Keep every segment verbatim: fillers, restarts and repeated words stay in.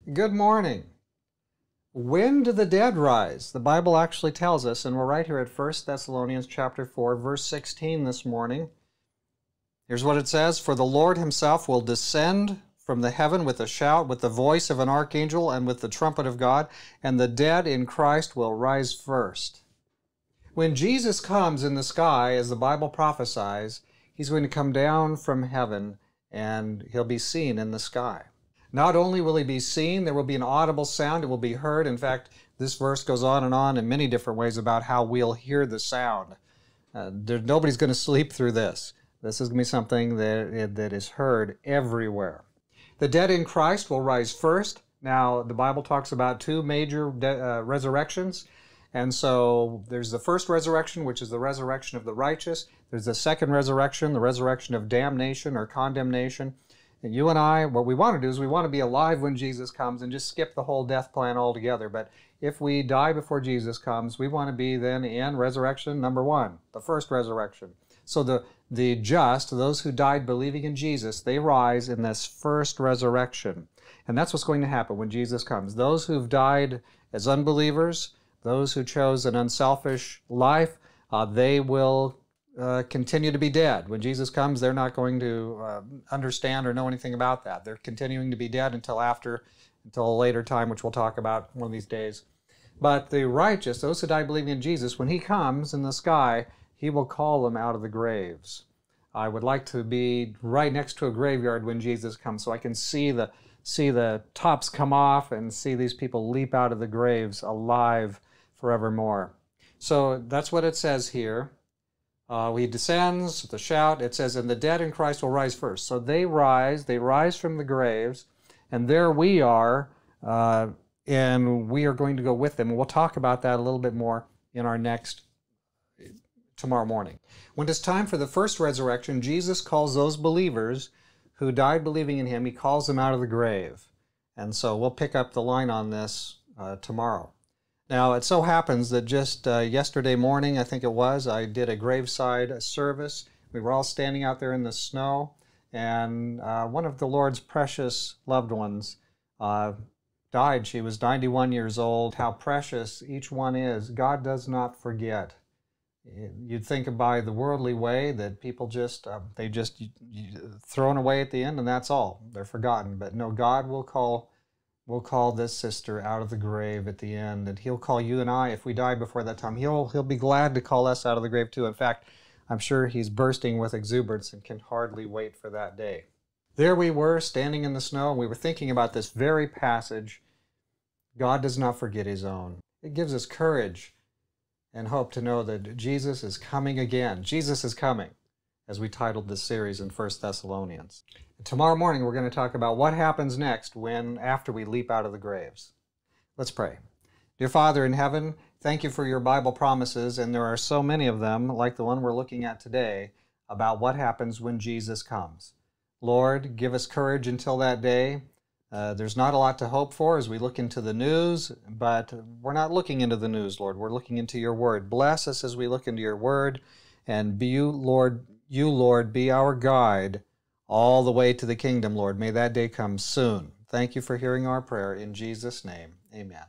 Good morning. When do the dead rise? The Bible actually tells us, and we're right here at First Thessalonians chapter four, verse sixteen this morning. Here's what it says, "For the Lord himself will descend from the heaven with a shout, with the voice of an archangel, and with the trumpet of God, and the dead in Christ will rise first." When Jesus comes in the sky, as the Bible prophesies, he's going to come down from heaven, and he'll be seen in the sky. Not only will he be seen, there will be an audible sound, it will be heard. In fact, this verse goes on and on in many different ways about how we'll hear the sound. Uh, there, nobody's going to sleep through this. This is going to be something that, that is heard everywhere. The dead in Christ will rise first. Now, the Bible talks about two major uh, resurrections. And so there's the first resurrection, which is the resurrection of the righteous. There's the second resurrection, the resurrection of damnation or condemnation. And you and I, what we want to do is we want to be alive when Jesus comes and just skip the whole death plan altogether. But if we die before Jesus comes, we want to be then in resurrection number one, the first resurrection. So the, the just, those who died believing in Jesus, they rise in this first resurrection. And that's what's going to happen when Jesus comes. Those who've died as unbelievers, those who chose an unselfish life, uh, they will Uh, continue to be dead. When Jesus comes, they're not going to uh, understand or know anything about that. They're continuing to be dead until after, until a later time, which we'll talk about one of these days. But the righteous, those who die believing in Jesus, when he comes in the sky, he will call them out of the graves. I would like to be right next to a graveyard when Jesus comes so I can see the, see the tops come off and see these people leap out of the graves alive forevermore. So that's what it says here. Uh, he descends with a shout. It says, and the dead in Christ will rise first. So they rise, they rise from the graves, and there we are, uh, and we are going to go with them. And we'll talk about that a little bit more in our next, tomorrow morning. When it's time for the first resurrection, Jesus calls those believers who died believing in him, he calls them out of the grave. And so we'll pick up the line on this uh, tomorrow. Now, it so happens that just uh, yesterday morning, I think it was, I did a graveside service. We were all standing out there in the snow, and uh, one of the Lord's precious loved ones uh, died. She was ninety-one years old. How precious each one is. God does not forget. You'd think by the worldly way that people just, uh, they just thrown away at the end, and that's all. They're forgotten. But no, God will call We'll call this sister out of the grave at the end, and he'll call you and I, if we die before that time, he'll, he'll be glad to call us out of the grave too. In fact, I'm sure he's bursting with exuberance and can hardly wait for that day. There we were, standing in the snow, and we were thinking about this very passage. God does not forget his own. It gives us courage and hope to know that Jesus is coming again. Jesus is coming, as we titled this series in First Thessalonians. Tomorrow morning, we're going to talk about what happens next when, after we leap out of the graves. Let's pray. Dear Father in heaven, thank you for your Bible promises, and there are so many of them, like the one we're looking at today, about what happens when Jesus comes. Lord, give us courage until that day. Uh, there's not a lot to hope for as we look into the news, but we're not looking into the news, Lord. We're looking into your word. Bless us as we look into your word, and be you, Lord, you, Lord, be our guide all the way to the kingdom, Lord. May that day come soon. Thank you for hearing our prayer. In Jesus' name, amen.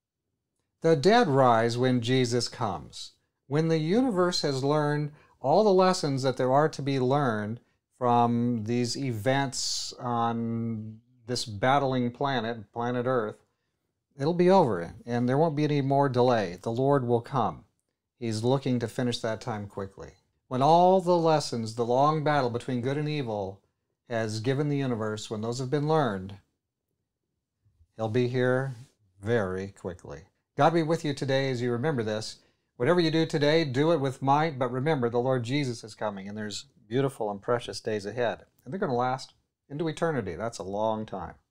The dead rise when Jesus comes. When the universe has learned all the lessons that there are to be learned from these events on this battling planet, planet Earth, it'll be over, and there won't be any more delay. The Lord will come. He's looking to finish that time quickly. When all the lessons, the long battle between good and evil has given the universe, when those have been learned, he'll be here very quickly. God be with you today as you remember this. Whatever you do today, do it with might, but remember the Lord Jesus is coming, and there's beautiful and precious days ahead. And they're going to last into eternity. That's a long time.